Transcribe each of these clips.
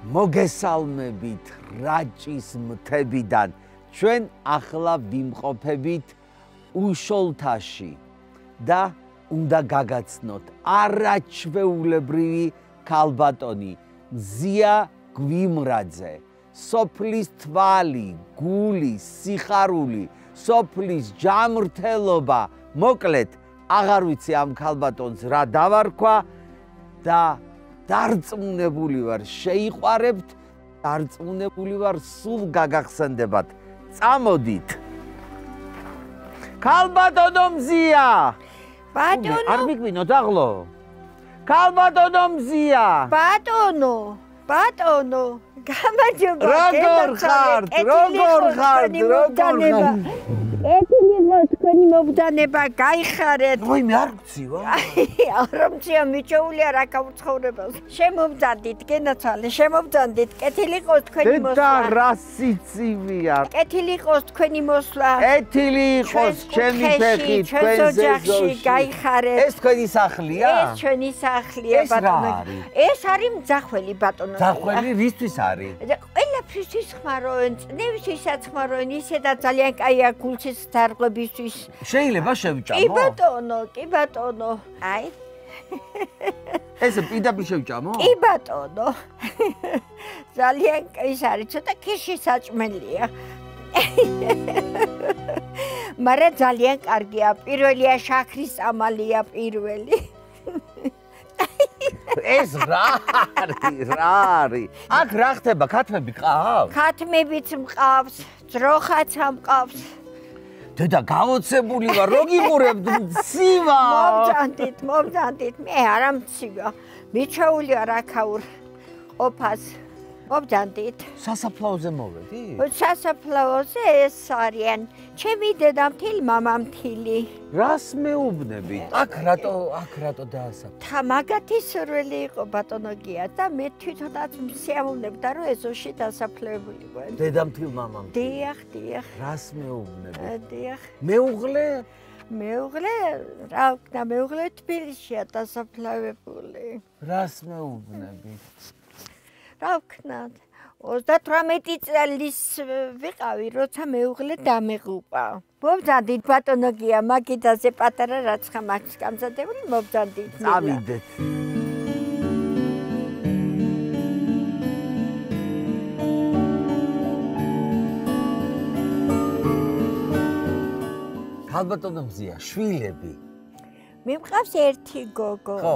მოგესალმებით რაჭის მთებიდან. ჩვენ ახლა ვიმყოფებით უშოლთაში და უნდა გაგაცნოთ არაჩვეულებრივი ქალბატონი მზია გვიმრაძე. სოფლის თვალი, გული, სიხარული, სოფლის ჯანმრთელობა, მოკლედ აღარ ვიცი ამ ქალბატონს რა დავარქვა და დარწმუნებული ვარ, შეიყვარებთ, დარწმუნებული ვარ, სულ გაგახსენდებათ. წამოდით. ქალბატონო მზია! ბატონო! არ მიგვინოთ აღლო? ქალბატონო მზია! ბატონო! ბატონო! გამარჯობა! როგორ ხართ? როგორ ხართ? ეთილიღო თქვენი მობრძანება გაიხარეთ. ვაიმე არ გწივა? არა მწია მიჩეული არ აკავცხოვრებას. შემობძანდით, გენაცვალე, შემობძანდით. ეთილიღო თქვენი მოსვლა. და რა სიცივია. ეთილიღო თქვენი მოსვლა. ეთილიღო ჩემი ფეხი თქვენ ზეზოში. გაიხარეთ. ეს თქვენი სახლია? ეს ჩვენი სახლია ბატონო. ეს არის მძახველი ბატონო. მძახველი რისთვის არის? ყველაფრისთვის ხმარობენ, წნევისთვისაც ხმარობენ, ისედაც ძალიან კაია გულში დარღვებისთვის. შეიძლება შევჭამო? კი ბატონო, კი ბატონო. აი. ეს პირდაპირ შევჭამო? კი ბატონო. ძალიან ის არის, ცოტა ქიში საჭმელია. მაგრამ ძალიან კარგია, პირველია შაქრის წამალია პირველი. ეს რა არის? აქ რა ხდება? ქათმები ყავს? ქათმებიც მყავს, ძროხაც მყავს. დედა გაოცებული ვარ, რო გიყურებთ მცივა. მომძანდით, მე არ ამცივა. მიჩეული არ აქაურ ყოფას. მომძანდით. სასაფლაოზე მოვედი? სასაფლაოზე ეს არიან ჩემი დედამთილი, მამამთილი. რას მეუბნებით? აქ რატო დაასაფლავე? მაგათი სურვილი იყო ბატონო გია და მე თვითონაც მსიამოვნებდა რომ ეზოში დასაფლავებული ვარ. დედამთილ მამამთილ. დიახ. რას მეუბნებით? დიახ. მეუღლე? რა ვქნა, მეუღლე თბილისშია დასაფლავებული. რას მეუბნებით? რა ვქნათ? 38 წლის ვიყავი, როცა მეუღლე დამეღუპა. მომძანდით ბატონო გია, მაგიდაზე პატარა რაცხა მაქვს გამზადებული, მომძანდით. წავიდეთ. ქალბატონო მზია, შვილები? მე მყავს ერთი გოგო. ხო.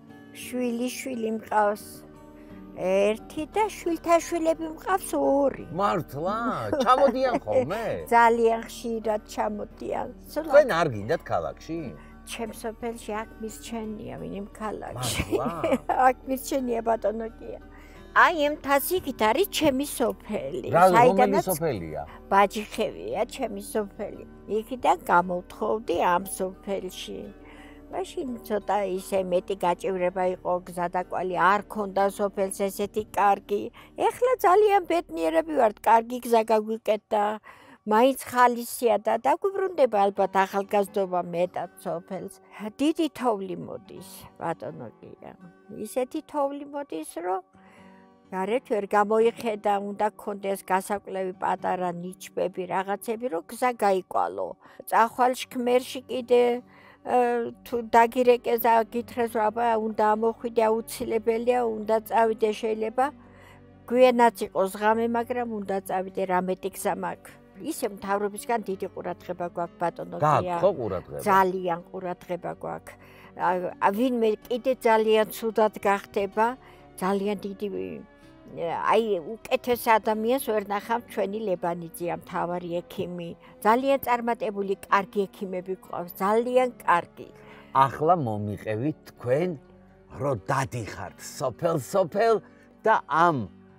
შვილი მყავს. ერთი და შვილთა შვილები მყავს ორი. მართლა? ჩამოდიან ხოლმე? ძალიან ხშირად ჩამოდიან. თქვენ არ გინდათ ქალაქში? ჩემ სოფელში აქ მისჩენია ვინმე ქალაქში. მართლა? აქ მისჩენია ბატონო გია. აი ამ თასიკით არის ჩემი სოფელი. რომელი სოფელია? ბაჯიხევია ჩემი სოფელი. იქიდან გამოვთხოვდი ამ სოფელში. მაშინ ცოტა ისე მეტი გაჭირება იყო, გზადაკვალი არ ქონდა სოფელს ესეთი კარგი. ეხლა ძალიან ბედნიერები ვართ, კარგი გზა გაგვიკეთდა. მაინც ხალისია და დაგვიბრუნდება ალბათ ახალგაზრდობა მეტად სოფელს. დიდი თოვლი მოდის, ბატონო გია. ისეთი თოვლი მოდის, რომ გარეთ ვერ გამოიხედა, უნდა გქონდეს გასაკვლევი პატარა ნიჩბები, რაღაცები, რომ გზა გაიკვალო. წახვალ შქმერში კიდე თუ დაგირეკეს და გითხრეს რომ აბა უნდა ამოხვიდე აუცილებელია, უნდა წავიდე შეიძლება გვიანაც იყოს ღამე, მაგრამ უნდა წავიდე რამეტი გზა მაქვს. ისე მთავრობისგან დიდი ყურადღება გვაქვს ბატონო გია. ხო ყურადღება. ძალიან ყურადღება გვაქვს. ვინმე კიდე ძალიან ცუდად გახდება, ძალიან დიდი აი უკეთეს ადამიანს ვერ ნახავთ ჩვენი ლებანიძია, მთავარი ექიმი. ძალიან წარმატებული, კარგი ექიმები გვყავს, ძალიან კარგი. ახლა მომიყევით თქვენ, რომ დადიხართ სოფელ და ამ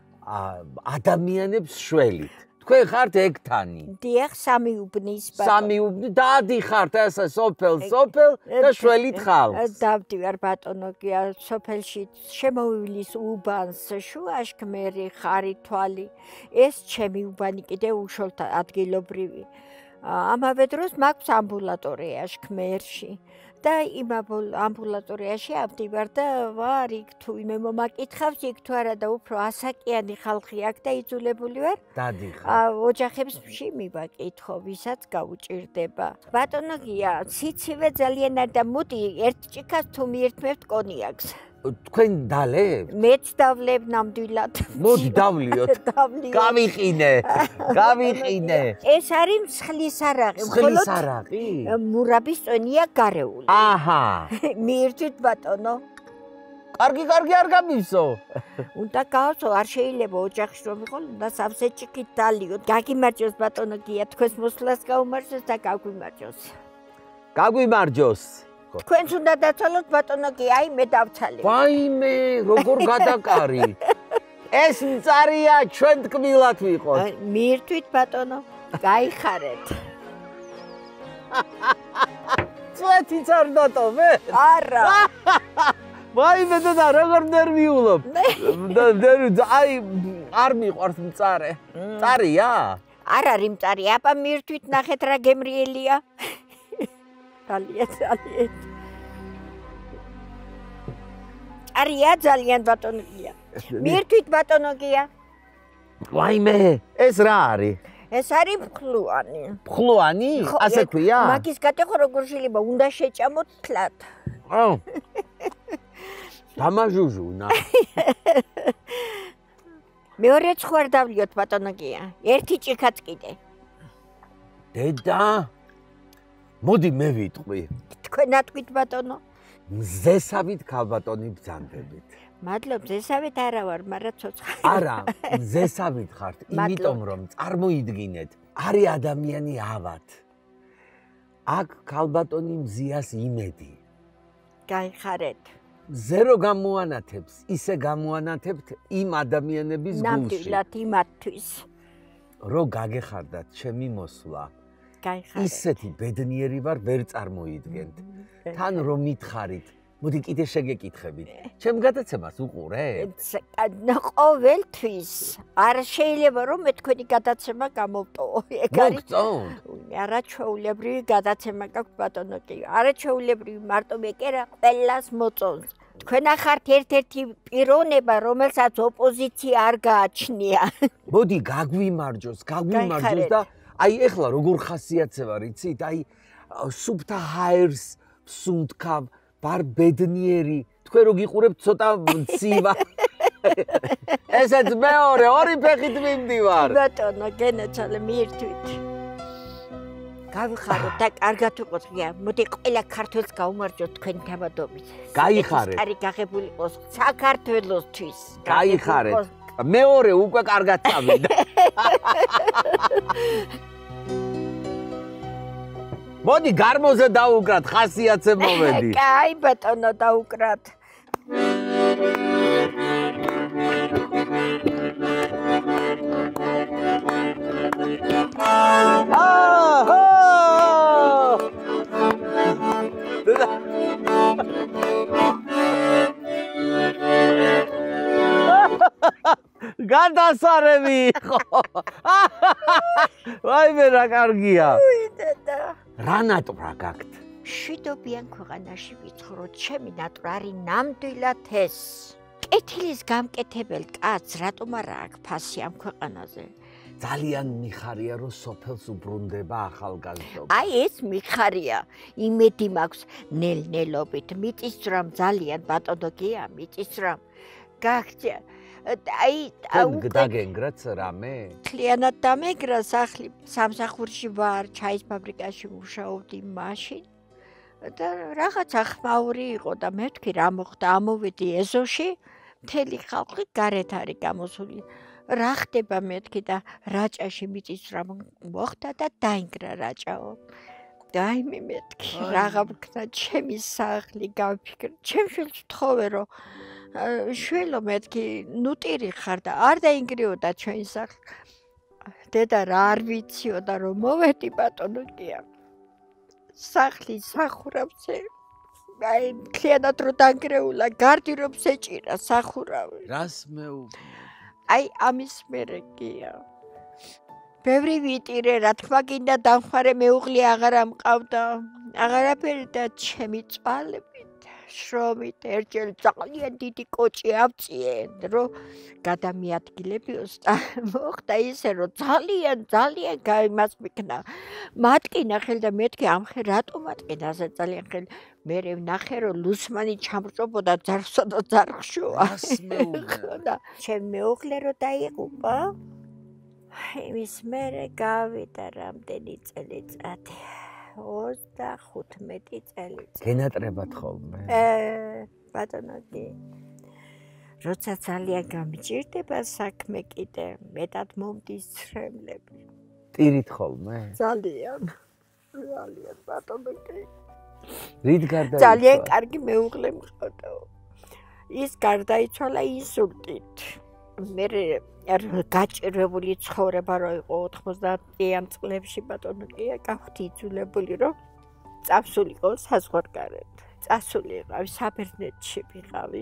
ადამიანებს შველით. თქვენ ხართ ეგთანი. დიახ, სამი უბნის ბატონო. სამი უბნი დადიხართ ესე სოფელ და შველით ხალხს. დავდივარ ბატონო გია, სოფელში შემოვივლის უბანს, შუაშქმერი, ხარი თვალი. ეს ჩემი უბანი კიდე უშოლთა ადგილობრივი. ამავე დროს მაქვს ამბულატორია შქმერში. და იმ ამბულატორიაში ავდივარ და ვარ იქ თუ იმე მომაკითხავს იქ თუ არა და უფრო ასაკიანი ხალხი აქ და იძულებული ვარ დადიხარ. ოჯახებს მივაკითხო, ვისაც გაუჭირდება. ბატონო გია, სიცივე ძალიან არ და მოდი ერთ ჭიქას თუ მიერთმევთ კონიაკს. თქვენ დალებ? მეც დავლებ ნამდვილად. მოდი დავლიოთ. გავიყინე. ეს არის მსხლის არაღი. მსხლის არაღი? მურაბის წონია გარეული. აჰა. მიირთვით ბატონო. კარგი არ გამივსო. უნდა გავსო, არ შეიძლება ოჯახში რომ იყო, უნდა სავსე ჭიქით დალიოთ. გაგიმარჯოს ბატონო გია, თქვენს მოსვლას გაუმარჯოს და გაგვიმარჯოს. გაგვიმარჯოს. თქვენს უნდა დაცალოთ ბატონო გია, აი მე დავცალე. ვაიმე, როგორ გადაკარი. ეს მწარია ჩვენ თკბილად ვიყოთ. მიირთვით ბატონო, გაიხარეთ. წვეთიც არ დატოვე? არა. ვაიმე და როგორ ნერვიულობ. აი არ მიყვარს მწარე. მწარია? არ არის მწარი, აბა მიირთვით ნახეთ რა გემრიელია. ძალიან. არია ძალიან ბატონო გია. მიირთვით ბატონო გია. ვაიმე, ეს რა არის? ეს არის ფხლუანი. ფხლუანი? ასე ქვია? მაგის გატეხო როგორ შეიძლება, უნდა შეჭამოთ თლად. დამაჟუჟუნა. მეორე ცხوار დავლიოთ ბატონო გია. ერთი ჭიქაც კიდე. დედა მოდი მე ვიტყვი. თქვენ ატყვით ბატონო. მზესავით ქალბატონი ბრძანდებით. მადლობ, მზესავით არა ვარ, მაგრამ ცოცხალი. არა, მზესავით ხართ, იმიტომ რომ წარმოიდგინეთ, არის ადამიანი ავად. აქ ქალბატონი მზიას იმედი. გაიხარეთ. მზე რო გამოანათებს, ისე გამოანათებთ იმ ადამიანების გულში. ნამდვილად იმათთვის. რო გაგეხარდათ ჩემი მოსვლა. გაიხარეთ. ისეთი ბედნიერი ვარ, ვერ წარმოიდგენთ. თან რომ მითხარით, მოდი კიდე შეგეკითხებით. ჩემ გადაცემას უყურეთ? ყოველთვის. არ შეიძლება რომ მე თქვენი გადაცემა გამოვტოვო. ეგ არის. არაჩვეულებრივი გადაცემა გაქვთ ბატონო კი. არაჩვეულებრივი მარტო მე კი არა, ყველას მოწონს. თქვენ ახართ ერთ-ერთი პიროვნება, რომელსაც ოპოზიცია არ გააჩნია. მოდი გაგვიმარჯოს და აი ეხლა როგორ ხასიათდება, რიცით? აი სუფთა ჰაერს სუნთქავ, ბარ ბედნიერი. თქვენ რო გიყურებთ ცოტა მცივა. ესეც მეორე, ორი ფეხით მიმდივარ. ბატონო, გენაცვალე მიირთვით. გავიხაროთ და კარგად ვიყოთ ღია. მოდი ყველა ქართველს გაუმარჯოთ თქვენი თავადობით. გაიხარეთ. კარი გაღებული იყოს საქართველოსთვის. გაიხარეთ. მეორე უკვე კარგად წავიდა. მოდი გარმოზე დაუკრათ, ხასიათზე მოვედი. კაი ბატონო, დაუკრათ. გადასარევი იყო. ვაიმე რა კარგია. რა ნატვრა გაქვთ? მშვიდობიან ქვეყანაში ვიცხოვროთ, ჩემი ნატვრა არის ნამდვილად ეს. კეთილის გამკეთებელ კაცს რატომ არა აქვს ფასი ამ ქვეყანაზე? ძალიან მიხარია რომ სოფელს უბრუნდება ახალგაზრდობა. აი ეს მიხარია, იმედი მაქვს ნელ-ნელობით მიწისძვრამ ძალიან ბატონო გია, მიწისძვრამ. გახდა აი დაგენგრაც რამე? მთლიანად დამეგრა სახლი, სამსახურში ვარ, ჩაის ფაბრიკაში მუშაობდი მაშინ. და რაღაცა ხმაური იყო და მე ვთქვი რა მოხდა, ამოვედი ეზოში, მთელი ხალხი გარეთ არის გამოსული. რა ხდება მე ვთქვი და რაჭაში მიწისძვრა მოხდა და დაინგრა რაჭაო. და აი მე ვთქვი რაღა ვქნა ჩემი სახლი გავფიქრე. ჩემ შვილს ვთხოვე რომ შვილო მე ვთქვი ნუტირი ხარ და არ დაინგრიოდა ჩვენი სახლი. დედა რა არ ვიციოდა რომ მოვედი ბატონო გია. სახლი სახურავზე აი მთლიანად რო დანგრეულა, გარდი რომ შეჭირა სახურავი. რას მეუბნე? აი ამის მერე გია. ბევრი ვიტირე, რა თქმა გინდა დამხარე მეუღლე აღარ ამყავდა. აღარაფერი და ჩემი წვალებით, შრომით ერთჯერ ძალიან დიდი კოჭი ავწიენ, რომ გადამიადგილებიოს და მოხდა ისე, რომ ძალიან იმას მიქნა. მატკინა ხელი და მეთქი ამ ხე რატო მატკინა ასე ძალიან ხელი. მე ვნახე, რომ ლუსმანი ჩამრჭობოდა ძარსა და ძარხშოა. და ჩემ მეუღლე რო დაიღუპა, იმის მერე გავიდა რამდენი წელიწადი. 35 წელიწადი. გენატრებად ხოლმე. ბატონო კი. როცა ძალიან გამიჭირდება საქმე კიდე, მეტად მომდის ცრემლები. ტირით ხოლმე. ძალიან ბატონო კი. რით გარდაიცვალა? ძალიან კარგი მეუღლე მყავდა. ის გარდაიცვალა ინსულტით. მე გაჭირებული ცხოვრება რო იყო 90-იან წლებში ბატონო კი გავხდი იძულებული რომ წავსულიყო საზღვარგარეთ. წასულიყავი საბერძნეთში ვიყავი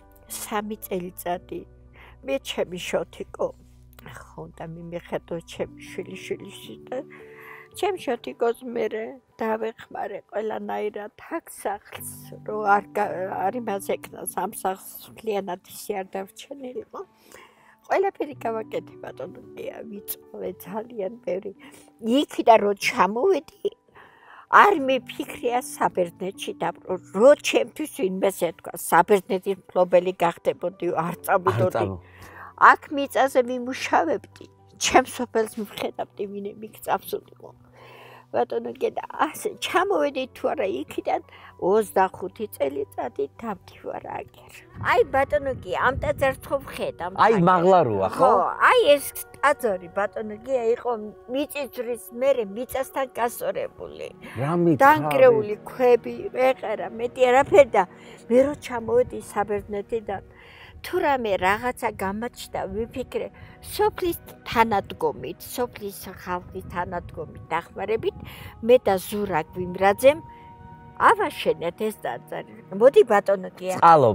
3 წელიწადი. მე ჩემი შოთიკო ხონდა მიმეხედო ჩემი შვილიშვილიში და ჩემ შოთიკოს მე დავეხმარე ყველანაირად თაქსახლს რომ არ იმას ეკნას ამ სახლიანად ისე არ დარჩენილიყო. ყველაფერი გავაკეთე ბატონო ვიწოვე ძალიან ბევრი. იქიდან რო ჩამოვედი არ მიფიქრია საბერძნეთში დაბრუნ რო ჩემთვის ვინმეს ეთქვა საბერძნეთის მფლობელი გახდებოდი არ წავიდოდი. აქ მიწაზე მიმუშავებდი ჩემ სოფელს მივხედავდი ვინ მიგწავსულიყო. ბატონო და ასე ჩამოვედი თუ არა იქიდან 25 წელიწადი დამდივარ აგერ. აი ბატონო კი ამ ტაძარს ხო ვხედავ. აი მაღლაროა ხო? აი ეს ტაძარი ბატონო კი იყო მიწისძვრის მერე მიწასთან გასწორებული. დანგრეული ქვები, ეყარა მეტი არაფერი და მე რო ჩამოვედი საბერძნეთიდან თუ რამე რაღაცა გამაჩნდა ვიფიქრე სოფლის თანადგომით, სოფლის ხალხის თანადგომით დახმარებით მე და ზურა გვიმრაძემ ავაშენეთ ეს ტაძარი. მოდი ბატონო კი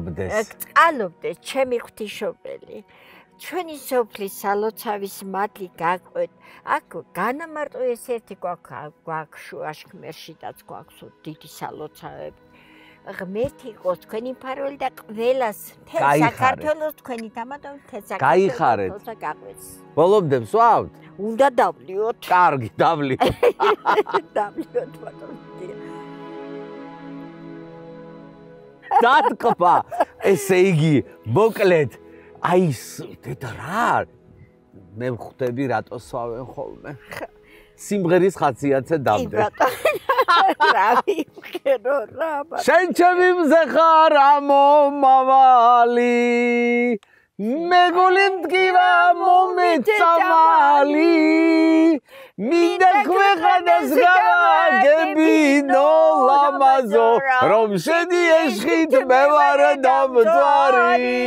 წყალობდეს ჩემი ღვთისმშობელი. ჩვენი სოფლის სალოცავის მადლი გაგვეთ. აქ განამარტო ეს ერთი გვაქვს შუაშქმერშიდაც გვაქვს დიდი სალოცავები. ღმერთი იყოს თქვენი მფარველი და ყველას მთელ საქართველოს თქვენი თამადო მთელ საქართველოს გაყვეს. ბოლომდე ვსვავთ? უნდა დავლიოთ. კარგი, დავლიოთ. დავლიოთ ბატონო. დატკბა. ესე იგი, მოკლედ, აი დედა რა? მე ვხვდები რატო სვავენ ხოლმე? სიმღერის ხასიათზე დამდე. რავი ვხედო რა ბატონო. შენ ჩემი მზე ხარ ამომავალი. მეგული მდგივა მომეწამალი. მინდა ქვეყანას გავაგებინო ლამაზო რომ შენი ეშხით მე ვარ დამძარი.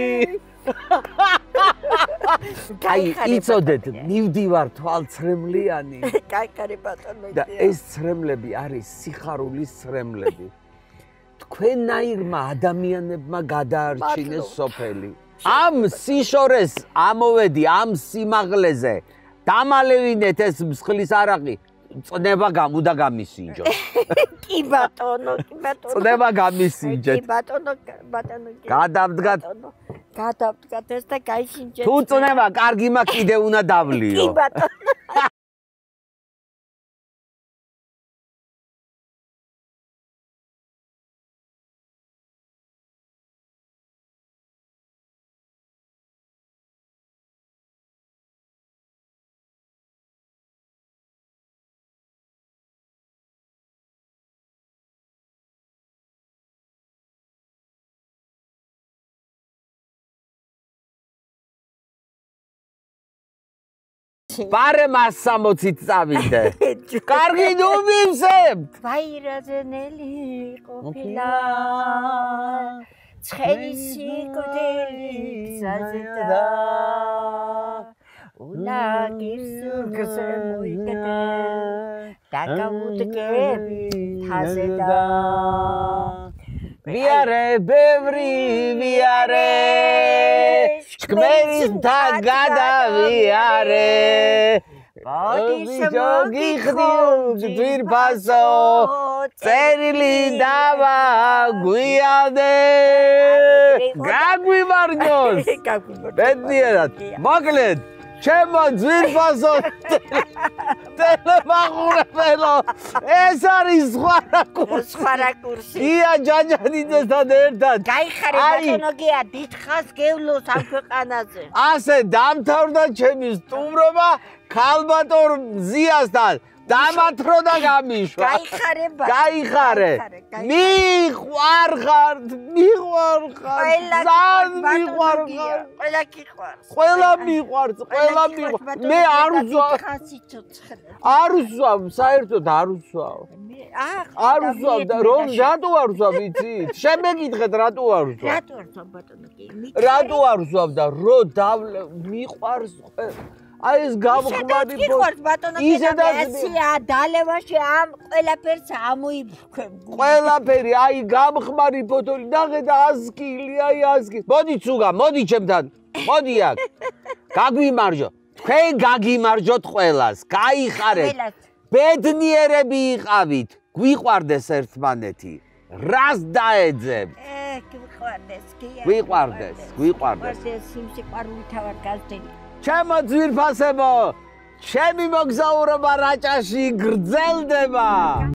აი იცოდეთ მივდივარ თვალცრემლიანი. კაი ბატონო. და ეს ცრემლები არის სიხარულის ცრემლები. თქვენნაირმა ადამიანებმა გადაარჩინეს სოფელი. ამ სიშორეს ამოვედი ამ სიმაღლეზე. დამალევინეთ ეს მსხლის არაყი. წნება გამუდა გამისინჯოს. კი ბატონო. წნება გამისინჯეთ. კი ბატონო. გადავდგათ ეს და გაიშინჯეთ. თუ წნება კარგი მა კიდე უნდა დავლიო. კი ბატონო. პარე მას 60-ით წავიდე. კარგი ნუ მივსებთ. ვაირაძენელი ყოფილა. ცხენი სიკვდილი გზაზე და უნაგირსურგზე მოიგდე. დაგავუდგები თაზე და ვიარე ბევრი ვიარე შქმერის და გადავიარე ბიჭო გიხდი ძვირფასო წერილი დავა გვიადე გაგვიმარჯოს ბედნიერად მოკლედ ჩემო ძვირფასო ტელემაღურებელო ეს არის სხვა რაკურსი ია ჯაჯანიძესთან ერთად გაიხარე ბატონო გია დიდხანს გევლოს ამ ქვეყანაზე ასე დამთავრდა ჩემი სტუმრობა ქალბატონ ზიასთან დამათრო და გამიშვა გაიხარე მიყვარხართ ყველა მიყვარს მე არ ვსვამ საერთოდ არ ვსვამ და რომ რატო არ ვსვამ იცით შემეკითხეთ რატო არ ვსვამ რატო არ ვსვამ და რო მიყვარს აი ეს გამხმარი ისედაც დალევაში ამ ყველაფერს ამოიფრქვენ ყველაფერი აი გამხმარი ფოტოი ნახე და ასკილი აი ასკილი მოდი ცუგა მოდი ჩემთან მოდი აქ გაგვიმარჯო თქვენ გაგიმარჯოთ ყველას გაიხარეთ ბედნიერები იყავით გვიყვარდეს ერთმანეთი რას დაეძებ გვიყვარდეს სიმსიყვარულით ვარ გაზრდილი ჩემო ძვირფასებო ჩემი მოგზაურობა რაჭაში გრძელდება